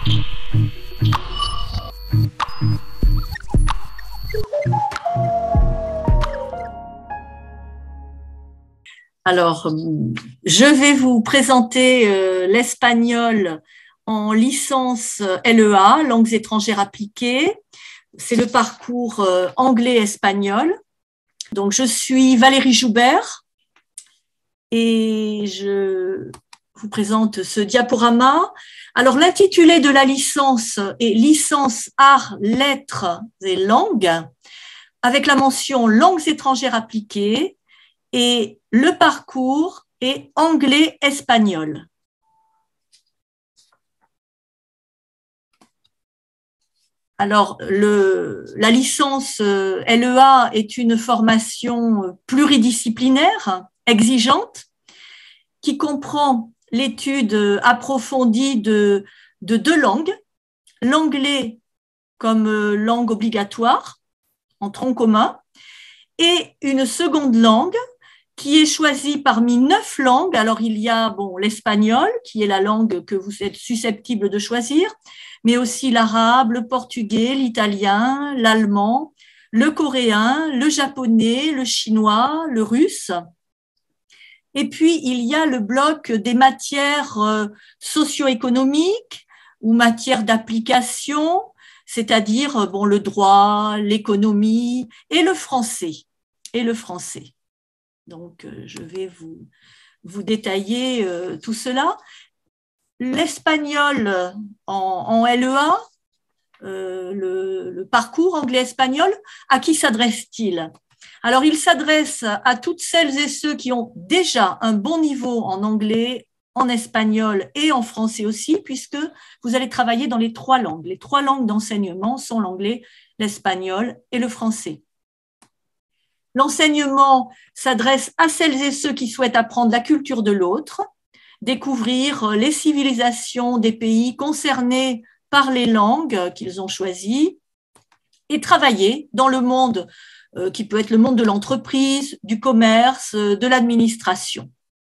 Alors, je vais vous présenter l'espagnol en licence LEA, langues étrangères appliquées. C'est le parcours anglais-espagnol. Donc, je suis Valérie Joubert et je vous présente ce diaporama. Alors, l'intitulé de la licence est Licence Arts, Lettres et Langues, avec la mention langues étrangères appliquées, et le parcours est anglais-espagnol. Alors, la licence LEA est une formation pluridisciplinaire, exigeante, qui comprend l'étude approfondie de deux langues, l'anglais comme langue obligatoire, en tronc commun, et une seconde langue qui est choisie parmi 9 langues. Alors, il y a l'espagnol, qui est la langue que vous êtes susceptible de choisir, mais aussi l'arabe, le portugais, l'italien, l'allemand, le coréen, le japonais, le chinois, le russe. Et puis, il y a le bloc des matières socio-économiques ou matières d'application, c'est-à-dire le droit, l'économie et le français. Donc, je vais vous détailler tout cela. L'espagnol en LEA, le parcours anglais-espagnol, à qui s'adresse-t-il? Alors, il s'adresse à toutes celles et ceux qui ont déjà un bon niveau en anglais, en espagnol et en français aussi, puisque vous allez travailler dans les 3 langues. Les 3 langues d'enseignement sont l'anglais, l'espagnol et le français. L'enseignement s'adresse à celles et ceux qui souhaitent apprendre la culture de l'autre, découvrir les civilisations des pays concernés par les langues qu'ils ont choisies et travailler dans le monde qui peut être le monde de l'entreprise, du commerce, de l'administration,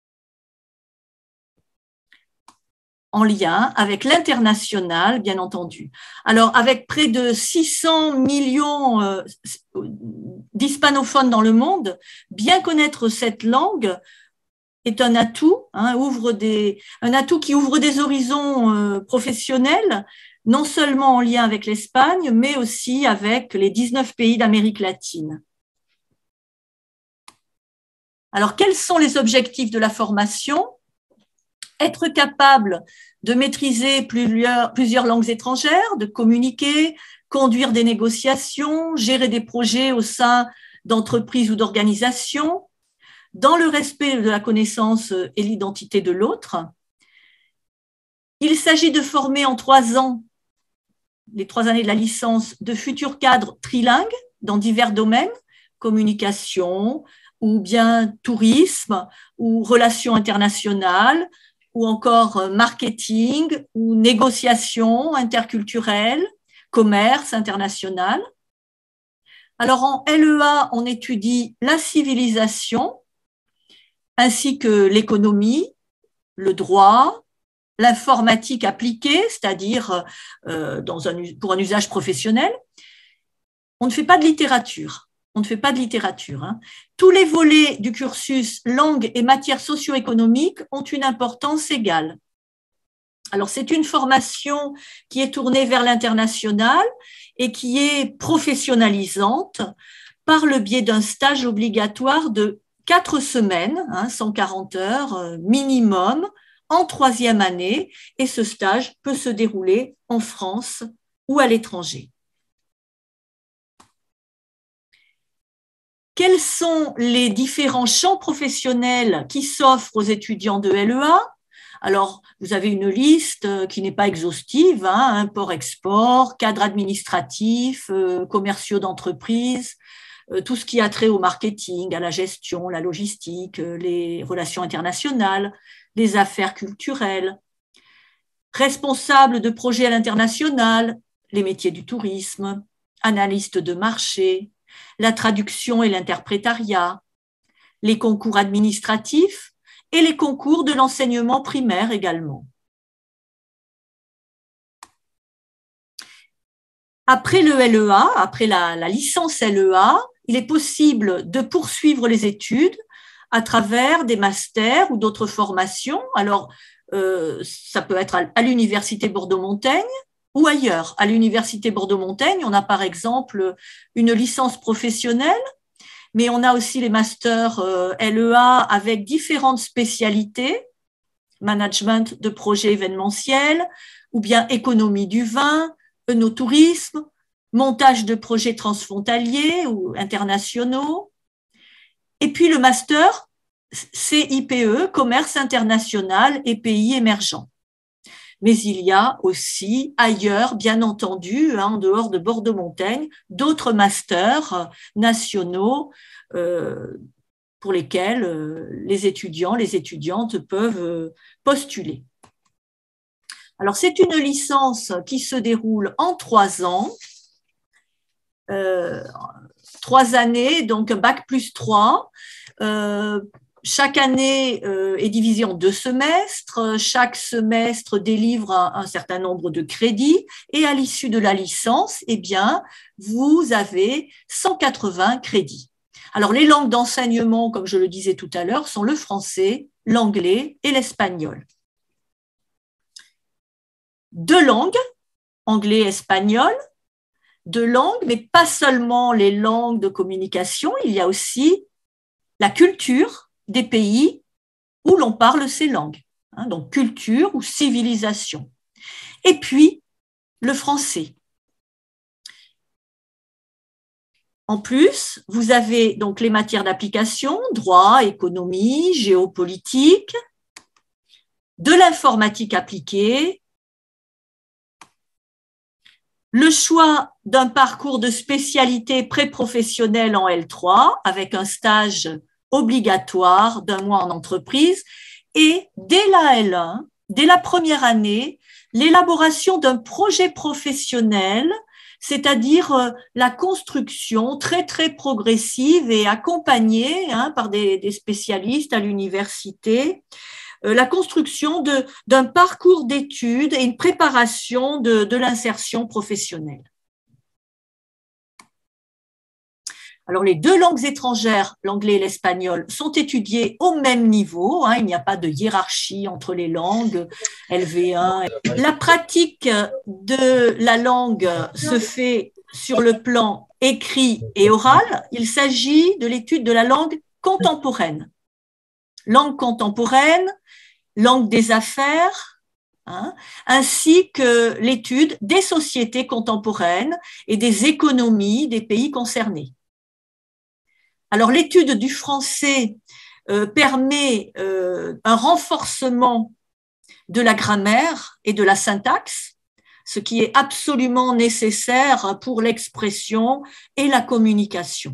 en lien avec l'international, bien entendu. Alors, avec près de 600 millions d'hispanophones dans le monde, bien connaître cette langue est un atout, un atout qui ouvre des horizons professionnels, non seulement en lien avec l'Espagne, mais aussi avec les 19 pays d'Amérique latine. Alors, quels sont les objectifs de la formation? Être capable de maîtriser plusieurs langues étrangères, de communiquer, conduire des négociations, gérer des projets au sein d'entreprises ou d'organisations, dans le respect de la connaissance et l'identité de l'autre. Il s'agit de former en 3 ans, les 3 années de la licence, de futurs cadres trilingues dans divers domaines, communication, ou bien tourisme, ou relations internationales, ou encore marketing, ou négociation interculturelle, commerce international. Alors en LEA, on étudie la civilisation, ainsi que l'économie, le droit, l'informatique appliquée, c'est-à-dire pour un usage professionnel. On ne fait pas de littérature. Tous les volets du cursus langue et matières socio-économiques ont une importance égale. Alors, c'est une formation qui est tournée vers l'international et qui est professionnalisante par le biais d'un stage obligatoire de 4 semaines, 140 heures minimum, en 3e année, et ce stage peut se dérouler en France ou à l'étranger. Quels sont les différents champs professionnels qui s'offrent aux étudiants de LEA? Alors, vous avez une liste qui n'est pas exhaustive, import-export, cadre administratif, commerciaux d'entreprise, tout ce qui a trait au marketing, à la gestion, la logistique, les relations internationales, les affaires culturelles, responsable de projets à l'international, les métiers du tourisme, analyste de marché, la traduction et l'interprétariat, les concours administratifs et les concours de l'enseignement primaire également. Après le LEA, après la licence LEA, il est possible de poursuivre les études à travers des masters ou d'autres formations. Alors, ça peut être à l'Université Bordeaux-Montaigne ou ailleurs. À l'Université Bordeaux-Montaigne, on a par exemple une licence professionnelle, mais on a aussi les masters LEA avec différentes spécialités, management de projets événementiels, ou bien économie du vin, œnotourisme, montage de projets transfrontaliers ou internationaux. Et puis le master CIPE, commerce international et pays émergents. Mais il y a aussi ailleurs, bien entendu, en dehors de Bordeaux-Montaigne, d'autres masters nationaux pour lesquels les étudiants, les étudiantes peuvent postuler. Alors, c'est une licence qui se déroule en 3 ans, 3 années, donc bac plus 3. Chaque année est divisée en 2 semestres. Chaque semestre délivre un certain nombre de crédits. Et à l'issue de la licence, eh bien, vous avez 180 crédits. Alors, les langues d'enseignement, comme je le disais tout à l'heure, sont le français, l'anglais et l'espagnol. 2 langues, anglais et espagnol, 2 langues, mais pas seulement les langues de communication, il y a aussi la culture des pays où l'on parle ces langues, donc culture ou civilisation. Et puis, le français. En plus, vous avez donc les matières d'application, droit, économie, géopolitique, de l'informatique appliquée, le choix d'un parcours de spécialité pré-professionnelle en L3 avec un stage obligatoire d'1 mois en entreprise et dès la L1, dès la première année, l'élaboration d'un projet professionnel, c'est-à-dire la construction très très progressive et accompagnée par des spécialistes à l'université, la construction d'un parcours d'études et une préparation de l'insertion professionnelle. Alors, les 2 langues étrangères, l'anglais et l'espagnol, sont étudiées au même niveau. Il n'y a pas de hiérarchie entre les langues, LV1. La pratique de la langue se fait sur le plan écrit et oral. Il s'agit de l'étude de la langue contemporaine. Langue contemporaine, langue des affaires, ainsi que l'étude des sociétés contemporaines et des économies des pays concernés. Alors, l'étude du français permet un renforcement de la grammaire et de la syntaxe, ce qui est absolument nécessaire pour l'expression et la communication.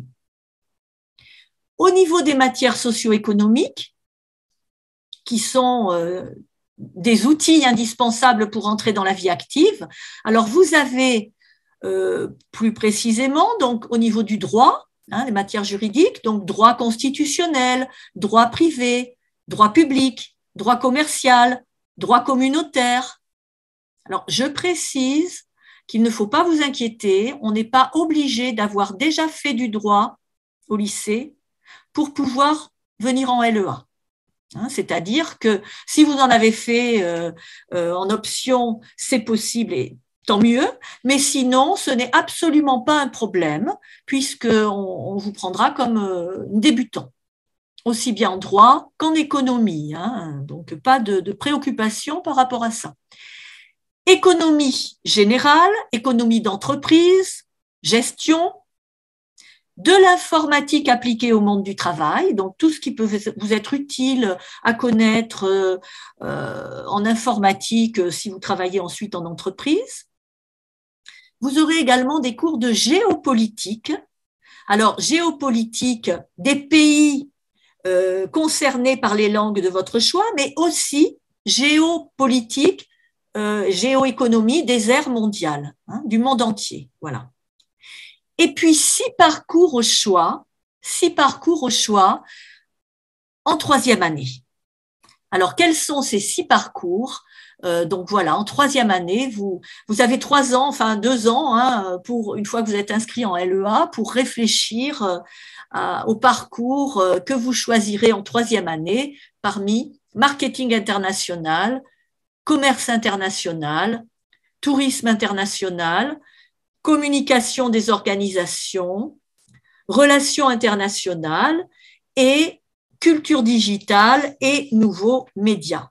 Au niveau des matières socio-économiques, qui sont des outils indispensables pour entrer dans la vie active, alors vous avez plus précisément, donc au niveau du droit, les matières juridiques, donc droit constitutionnel, droit privé, droit public, droit commercial, droit communautaire. Alors, je précise qu'il ne faut pas vous inquiéter, on n'est pas obligé d'avoir déjà fait du droit au lycée pour pouvoir venir en LEA. C'est-à-dire que si vous en avez fait en option, c'est possible et tant mieux, mais sinon, ce n'est absolument pas un problème puisqu'on vous prendra comme débutant, aussi bien en droit qu'en économie. Donc, pas de préoccupation par rapport à ça. Économie générale, économie d'entreprise, gestion, de l'informatique appliquée au monde du travail, donc tout ce qui peut vous être utile à connaître en informatique si vous travaillez ensuite en entreprise. Vous aurez également des cours de géopolitique. Alors, géopolitique des pays concernés par les langues de votre choix, mais aussi géopolitique, géoéconomie des aires mondiales, du monde entier. Voilà. Et puis 6 parcours au choix en 3e année. Alors, quels sont ces 6 parcours Donc voilà, en troisième année, vous avez 3 ans, enfin 2 ans, hein, pour une fois que vous êtes inscrit en LEA, pour réfléchir au parcours que vous choisirez en troisième année parmi marketing international, commerce international, tourisme international, communication des organisations, relations internationales et culture digitale et nouveaux médias.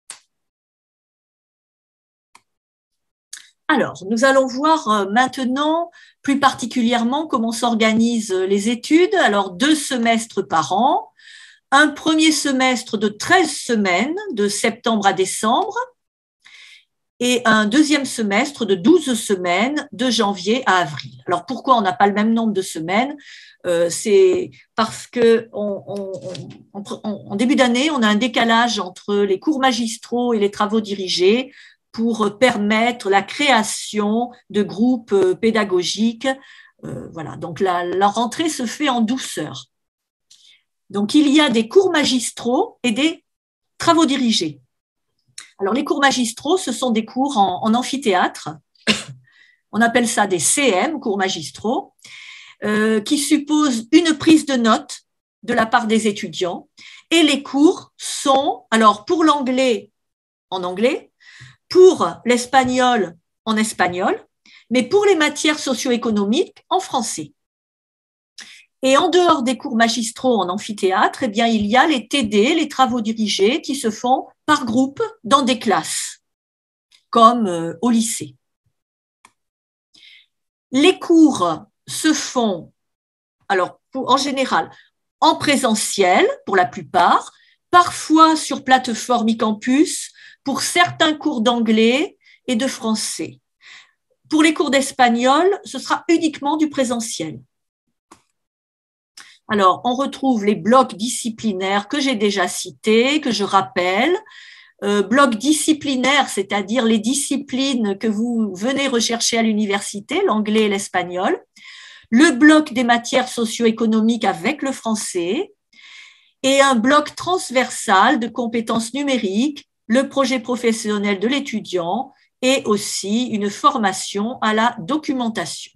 Alors, nous allons voir maintenant plus particulièrement comment s'organisent les études. Alors, 2 semestres par an, un premier semestre de 13 semaines, de septembre à décembre, et un deuxième semestre de 12 semaines, de janvier à avril. Alors, pourquoi on n'a pas le même nombre de semaines? C'est parce que en début d'année, on a un décalage entre les cours magistraux et les travaux dirigés pour permettre la création de groupes pédagogiques. Voilà, donc la rentrée se fait en douceur. Donc, il y a des cours magistraux et des travaux dirigés. Alors, les cours magistraux, ce sont des cours en amphithéâtre. On appelle ça des CM, cours magistraux, qui supposent une prise de notes de la part des étudiants. Et les cours sont, alors pour l'anglais, en anglais, pour l'espagnol, en espagnol, mais pour les matières socio-économiques, en français. Et en dehors des cours magistraux en amphithéâtre, eh bien, il y a les TD, les travaux dirigés, qui se font par groupe dans des classes, comme au lycée. Les cours se font, alors en général, en présentiel pour la plupart, parfois sur plateforme e-campus pour certains cours d'anglais et de français. Pour les cours d'espagnol, ce sera uniquement du présentiel. Alors, on retrouve les blocs disciplinaires que j'ai déjà cités, que je rappelle. Blocs disciplinaires, c'est-à-dire les disciplines que vous venez rechercher à l'université, l'anglais et l'espagnol. Le bloc des matières socio-économiques avec le français. Et un bloc transversal de compétences numériques, le projet professionnel de l'étudiant et aussi une formation à la documentation.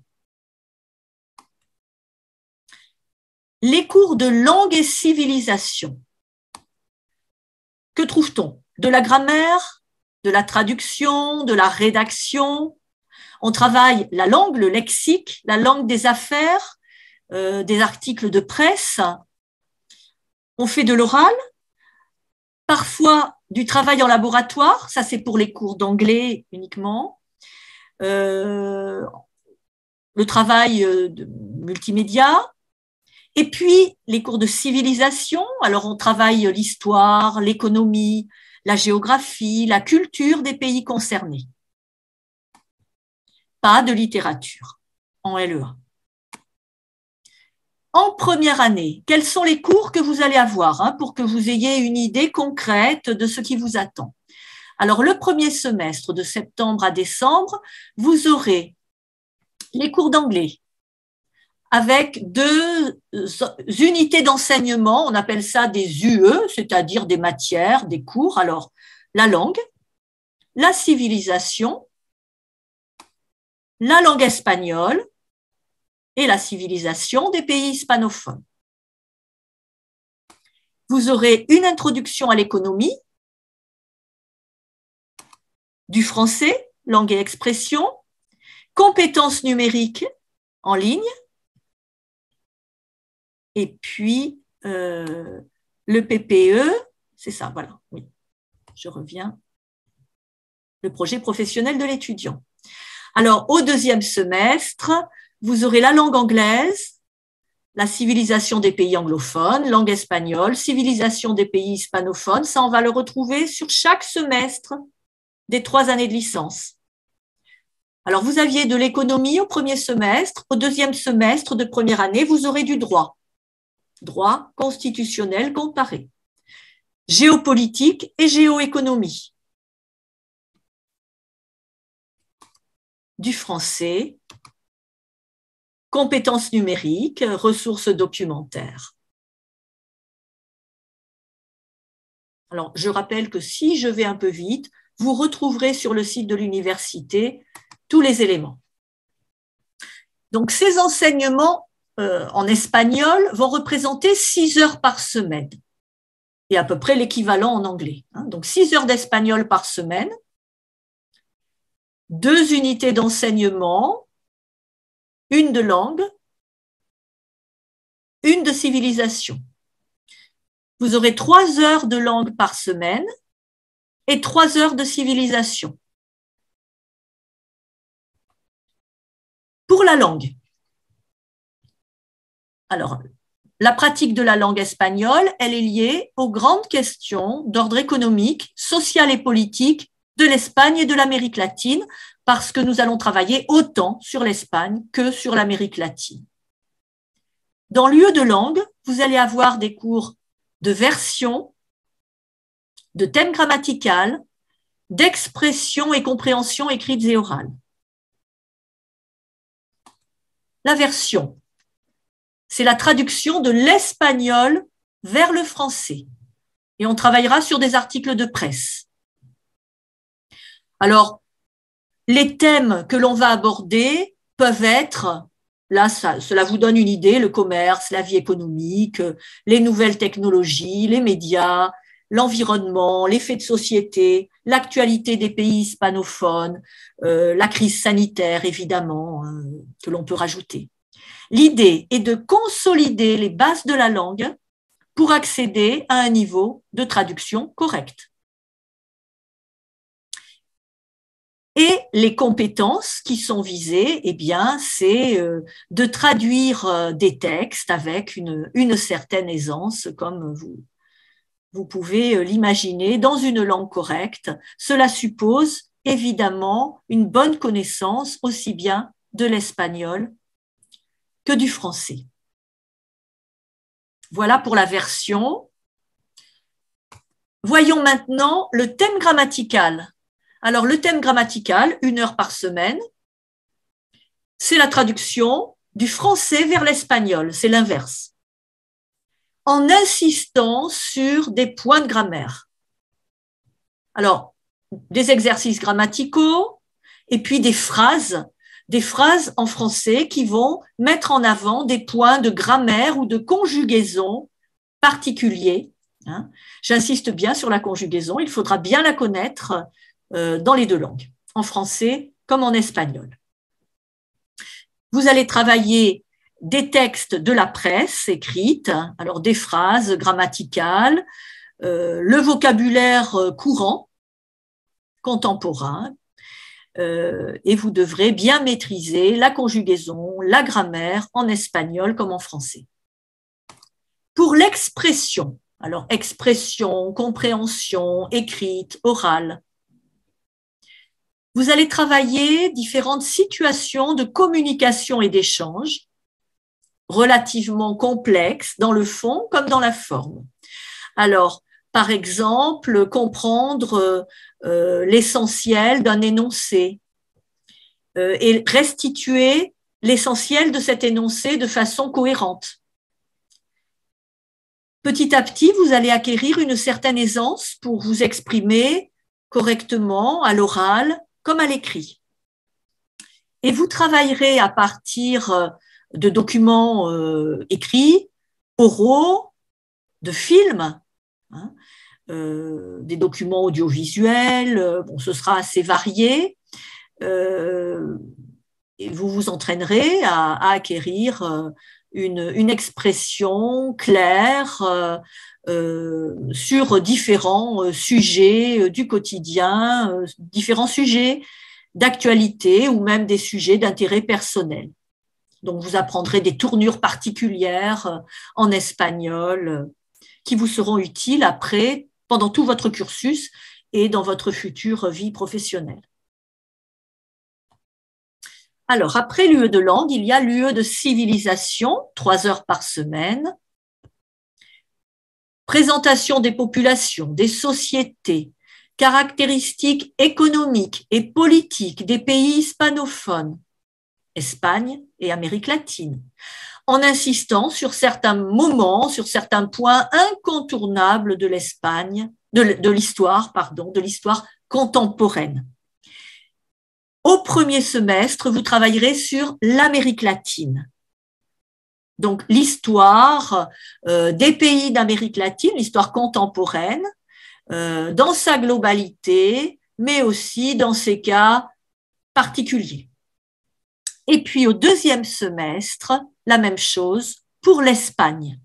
Les cours de langue et civilisation. Que trouve-t-on? De la grammaire, de la traduction, de la rédaction. On travaille la langue, le lexique, la langue des affaires, des articles de presse. On fait de l'oral, parfois du travail en laboratoire, ça c'est pour les cours d'anglais uniquement. Le travail de multimédia. Et puis, les cours de civilisation, alors on travaille l'histoire, l'économie, la géographie, la culture des pays concernés. Pas de littérature en LEA. En première année, quels sont les cours que vous allez avoir pour que vous ayez une idée concrète de ce qui vous attend? Alors, le premier semestre, de septembre à décembre, vous aurez les cours d'anglais, avec 2 unités d'enseignement, on appelle ça des UE, c'est-à-dire des matières, des cours. Alors, la langue, la civilisation, la langue espagnole et la civilisation des pays hispanophones. Vous aurez une introduction à l'économie, du français, langue et expression, compétences numériques en ligne, et puis le PPE, c'est ça, voilà, oui, je reviens, le projet professionnel de l'étudiant. Alors, au deuxième semestre, vous aurez la langue anglaise, la civilisation des pays anglophones, langue espagnole, civilisation des pays hispanophones, ça on va le retrouver sur chaque semestre des 3 années de licence. Alors, vous aviez de l'économie au premier semestre, au deuxième semestre de première année, vous aurez du droit. Droit constitutionnel comparé, géopolitique et géoéconomie, du français, compétences numériques, ressources documentaires. Alors, je rappelle que si je vais un peu vite, vous retrouverez sur le site de l'université tous les éléments. Donc, ces enseignements en espagnol vont représenter 6 heures par semaine et à peu près l'équivalent en anglais. Donc, 6 heures d'espagnol par semaine, 2 unités d'enseignement, une de langue, une de civilisation. Vous aurez 3 heures de langue par semaine et 3 heures de civilisation. Pour la langue, alors, la pratique de la langue espagnole, elle est liée aux grandes questions d'ordre économique, social et politique de l'Espagne et de l'Amérique latine, parce que nous allons travailler autant sur l'Espagne que sur l'Amérique latine. Dans l'UE de langue, vous allez avoir des cours de version, de thème grammatical, d'expression et compréhension écrites et orales. La version, c'est la traduction de l'espagnol vers le français. Et on travaillera sur des articles de presse. Alors, les thèmes que l'on va aborder peuvent être, là, cela vous donne une idée, le commerce, la vie économique, les nouvelles technologies, les médias, l'environnement, les faits de société, l'actualité des pays hispanophones, la crise sanitaire, évidemment, que l'on peut rajouter. L'idée est de consolider les bases de la langue pour accéder à un niveau de traduction correct. Et les compétences qui sont visées, eh bien, c'est de traduire des textes avec une certaine aisance, comme vous pouvez l'imaginer, dans une langue correcte. Cela suppose évidemment une bonne connaissance aussi bien de l'espagnol que du français. Voilà pour la version. Voyons maintenant le thème grammatical. Alors, le thème grammatical, 1 heure par semaine, c'est la traduction du français vers l'espagnol, c'est l'inverse, en insistant sur des points de grammaire. Alors, des exercices grammaticaux et puis des phrases en français qui vont mettre en avant des points de grammaire ou de conjugaison particuliers. J'insiste bien sur la conjugaison, il faudra bien la connaître dans les 2 langues, en français comme en espagnol. Vous allez travailler des textes de la presse écrite, alors des phrases grammaticales, le vocabulaire courant, contemporain, et vous devrez bien maîtriser la conjugaison, la grammaire en espagnol comme en français. Pour l'expression, alors expression, compréhension, écrite, orale, vous allez travailler différentes situations de communication et d'échange relativement complexes dans le fond comme dans la forme. Alors, par exemple, comprendre l'essentiel d'un énoncé et restituer l'essentiel de cet énoncé de façon cohérente. Petit à petit, vous allez acquérir une certaine aisance pour vous exprimer correctement à l'oral comme à l'écrit. Et vous travaillerez à partir de documents écrits, oraux, de films, des documents audiovisuels, bon, ce sera assez varié, et vous vous entraînerez à acquérir une expression claire sur différents sujets du quotidien, différents sujets d'actualité ou même des sujets d'intérêt personnel. Donc, vous apprendrez des tournures particulières en espagnol qui vous seront utiles après, pendant tout votre cursus et dans votre future vie professionnelle. Alors, après l'UE de langue, il y a l'UE de civilisation, 3 heures par semaine. Présentation des populations, des sociétés, caractéristiques économiques et politiques des pays hispanophones, Espagne et Amérique latine, en insistant sur certains moments, sur certains points incontournables de l'Espagne, de l'histoire contemporaine. Au premier semestre, vous travaillerez sur l'Amérique latine. Donc, l'histoire des pays d'Amérique latine, l'histoire contemporaine, dans sa globalité, mais aussi dans ses cas particuliers. Et puis, au deuxième semestre, la même chose pour l'Espagne.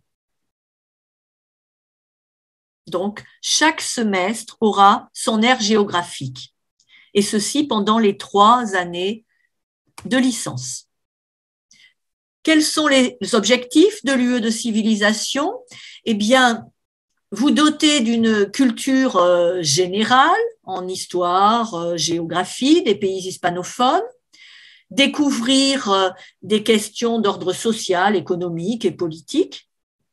Donc, chaque semestre aura son aire géographique, et ceci pendant les 3 années de licence. Quels sont les objectifs de l'UE de civilisation? Eh bien, vous doter d'une culture générale en histoire, géographie des pays hispanophones, découvrir des questions d'ordre social, économique et politique,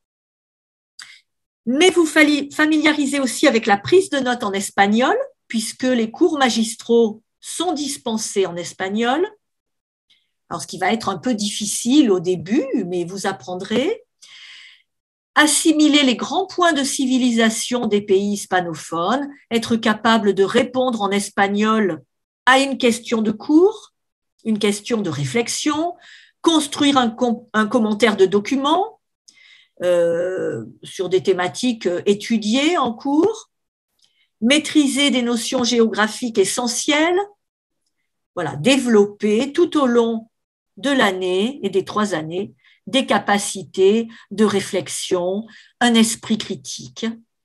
mais vous familiariser aussi avec la prise de notes en espagnol, puisque les cours magistraux sont dispensés en espagnol. Alors, ce qui va être un peu difficile au début, mais vous apprendrez. Assimiler les grands points de civilisation des pays hispanophones, être capable de répondre en espagnol à une question de cours, une question de réflexion, construire un commentaire de document sur des thématiques étudiées en cours, maîtriser des notions géographiques essentielles, voilà, développer tout au long de l'année et des 3 années des capacités de réflexion, un esprit critique.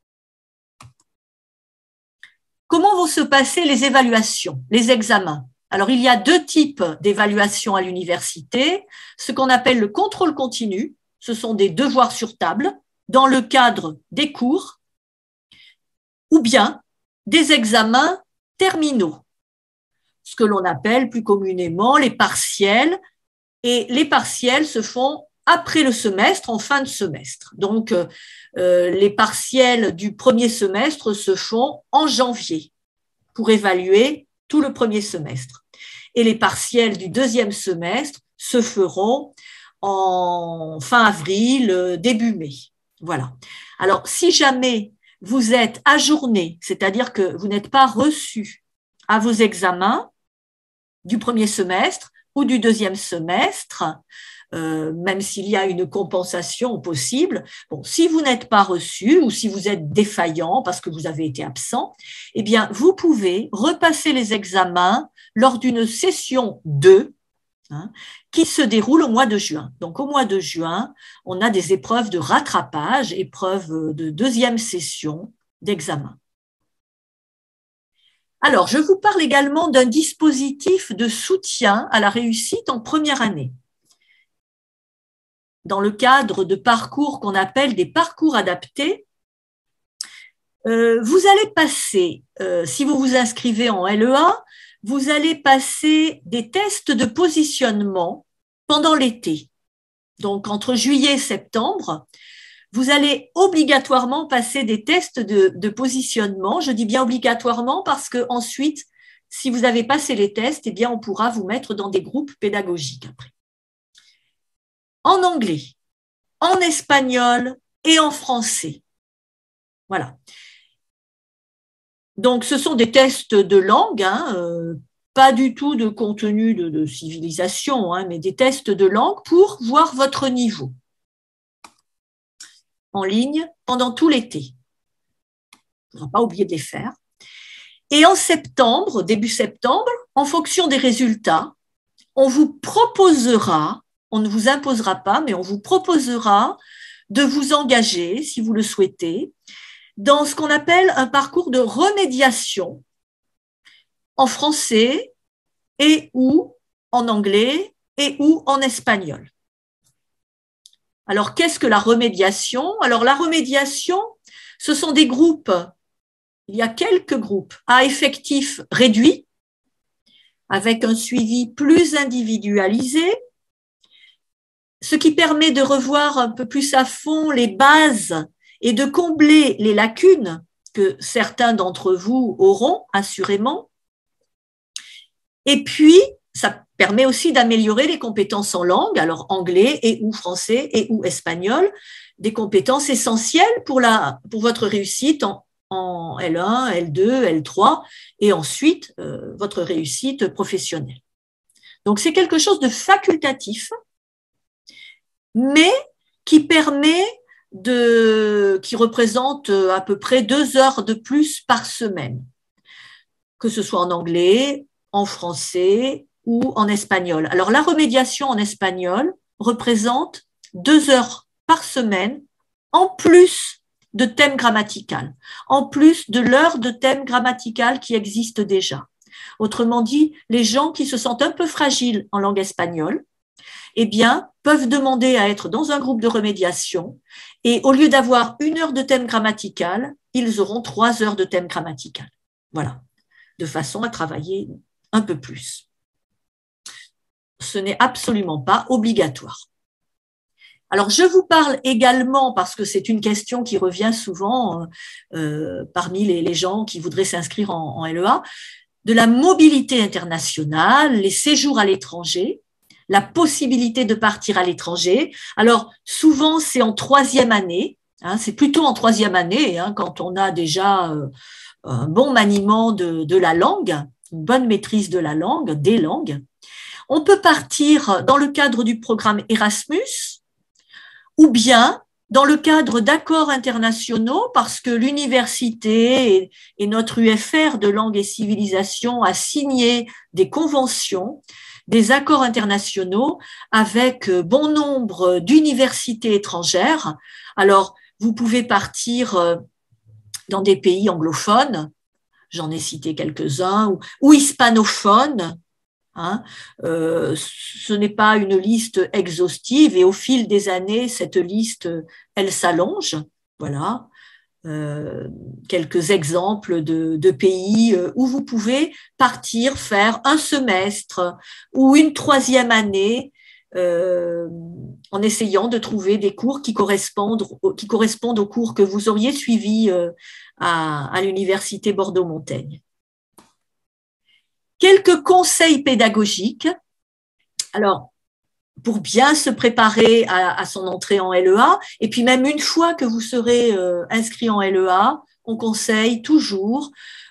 Comment vont se passer les évaluations, les examens? Alors, il y a 2 types d'évaluations à l'université, ce qu'on appelle le contrôle continu, ce sont des devoirs sur table dans le cadre des cours, ou bien des examens terminaux, ce que l'on appelle plus communément les partiels, et les partiels se font après le semestre, en fin de semestre. Donc, les partiels du premier semestre se font en janvier pour évaluer tout le premier semestre. Et les partiels du deuxième semestre se feront en fin avril, début mai. Voilà. Alors, si jamais vous êtes ajourné, c'est-à-dire que vous n'êtes pas reçu à vos examens du premier semestre ou du deuxième semestre, même s'il y a une compensation possible. Bon, si vous n'êtes pas reçu ou si vous êtes défaillant parce que vous avez été absent, eh bien, vous pouvez repasser les examens lors d'une session 2 qui se déroule au mois de juin. Donc, au mois de juin, on a des épreuves de rattrapage, épreuves de deuxième session d'examen. Alors, je vous parle également d'un dispositif de soutien à la réussite en première année. Dans le cadre de parcours qu'on appelle des parcours adaptés, vous allez passer, si vous vous inscrivez en LEA, vous allez passer des tests de positionnement pendant l'été. Donc, entre juillet et septembre, vous allez obligatoirement passer des tests de positionnement. Je dis bien obligatoirement parce que ensuite, si vous avez passé les tests, eh bien, on pourra vous mettre dans des groupes pédagogiques après. En anglais, en espagnol et en français. Voilà. Donc, ce sont des tests de langue, pas du tout de contenu de civilisation, mais des tests de langue pour voir votre niveau en ligne pendant tout l'été. Il ne faudra pas oublier de les faire. Et en septembre, début septembre, en fonction des résultats, on vous proposera, on ne vous imposera pas, mais on vous proposera de vous engager, si vous le souhaitez, dans ce qu'on appelle un parcours de remédiation en français et ou en anglais et ou en espagnol. Alors, qu'est-ce que la remédiation? Alors, la remédiation, ce sont des groupes, il y a quelques groupes à effectif réduit, avec un suivi plus individualisé, ce qui permet de revoir un peu plus à fond les bases et de combler les lacunes que certains d'entre vous auront assurément. Et puis, ça permet aussi d'améliorer les compétences en langue, alors anglais et ou français et ou espagnol, des compétences essentielles pour votre réussite en L1, L2, L3 et ensuite votre réussite professionnelle. Donc, c'est quelque chose de facultatif, mais qui représente à peu près 2 heures de plus par semaine, que ce soit en anglais, en français ou en espagnol. Alors, la remédiation en espagnol représente 2 heures par semaine en plus de thème grammatical, en plus de l'heure de thème grammatical qui existe déjà. Autrement dit, les gens qui se sentent un peu fragiles en langue espagnole, eh bien, peuvent demander à être dans un groupe de remédiation et au lieu d'avoir 1 heure de thème grammatical, ils auront 3 heures de thème grammatical. Voilà, de façon à travailler un peu plus. Ce n'est absolument pas obligatoire. Alors, je vous parle également, parce que c'est une question qui revient souvent parmi les gens qui voudraient s'inscrire en LEA, de la mobilité internationale, les séjours à l'étranger, la possibilité de partir à l'étranger. Alors, souvent, c'est en 3e année, hein, c'est plutôt en 3e année, hein, quand on a déjà un bon maniement de la langue, une bonne maîtrise de la langue, des langues. On peut partir dans le cadre du programme Erasmus, ou bien dans le cadre d'accords internationaux, parce que l'université et notre UFR de langue et civilisation a signé des conventions, des accords internationaux avec bon nombre d'universités étrangères. Alors, vous pouvez partir dans des pays anglophones, j'en ai cité quelques-uns, ou hispanophones. Hein, ce n'est pas une liste exhaustive et au fil des années, cette liste, elle s'allonge. Voilà, quelques exemples de pays où vous pouvez partir faire un semestre ou une 3e année en essayant de trouver des cours qui correspondent aux cours que vous auriez suivis à l'université Bordeaux-Montaigne. Quelques conseils pédagogiques. Alors, pour bien se préparer à son entrée en LEA, et puis même une fois que vous serez inscrit en LEA, on conseille toujours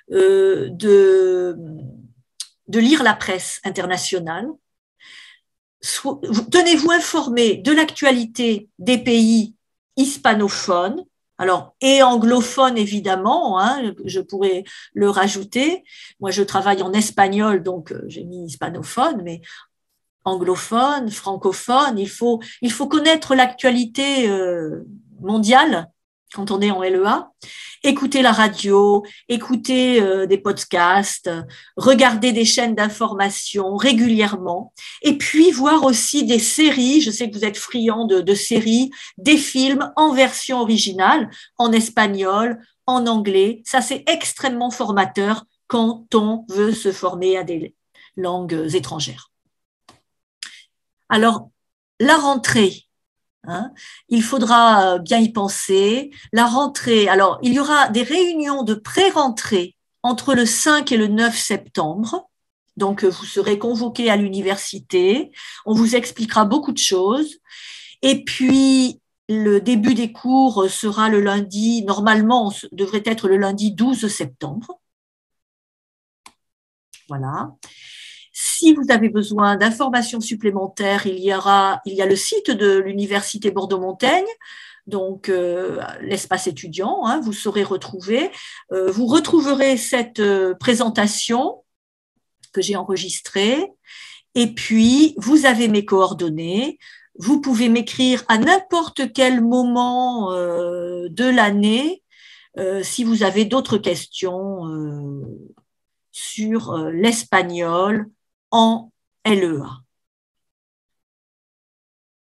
de lire la presse internationale. Tenez-vous informé de l'actualité des pays hispanophones, alors, et anglophone, évidemment, hein, je pourrais le rajouter. Moi, je travaille en espagnol, donc j'ai mis hispanophone, mais anglophone, francophone, il faut connaître l'actualité mondiale quand on est en LEA. Écouter la radio, écouter des podcasts, regarder des chaînes d'information régulièrement, et puis voir aussi des séries. Je sais que vous êtes friands de séries, des films en version originale, en espagnol, en anglais. Ça, c'est extrêmement formateur quand on veut se former à des langues étrangères. Alors, la rentrée. Hein, il faudra bien y penser. La rentrée, alors il y aura des réunions de pré-rentrée entre le 5 et le 9 septembre. Donc, vous serez convoqués à l'université. On vous expliquera beaucoup de choses. Et puis, le début des cours sera le lundi, normalement, devrait être le lundi 12 septembre. Voilà. Si vous avez besoin d'informations supplémentaires, il y a le site de l'Université Bordeaux-Montaigne, donc l'espace étudiant, hein, vous saurez retrouver. Vous retrouverez cette présentation que j'ai enregistrée et puis vous avez mes coordonnées. Vous pouvez m'écrire à n'importe quel moment de l'année si vous avez d'autres questions sur l'espagnol en LEA.